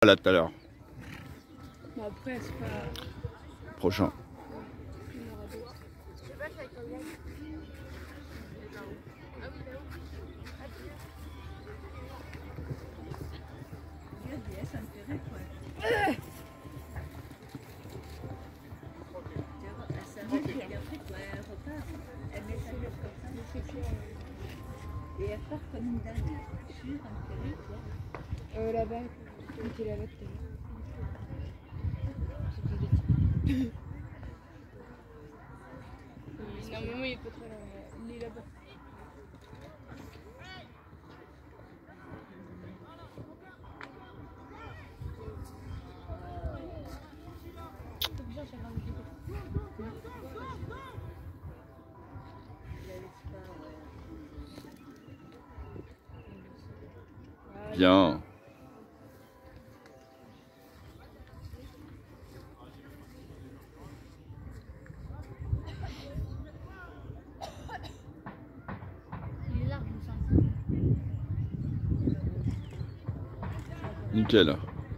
Là tout à l'heure. Bon, après, c'est pas. Prochain. Et elle part comme une dingue sur un territoire. Là-bas, il était là-bas tout à l'heure. Normalement, il est pas très loin. Il est là-bas. Bien. Nickel.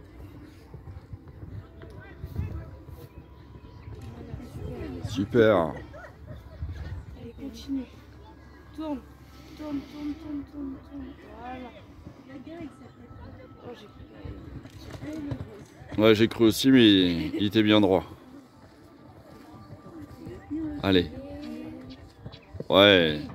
Super. Allez, continue. Tourne. Tourne. Voilà. Oh, j'ai cru. Ouais, j'ai cru aussi, mais il était bien droit. Allez. Ouais.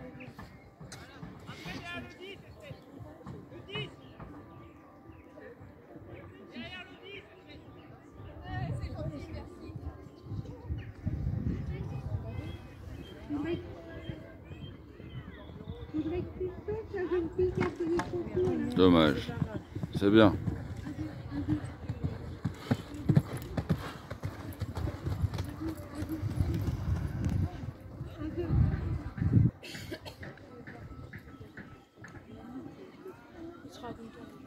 Dommage. C'est bien. Il sera content.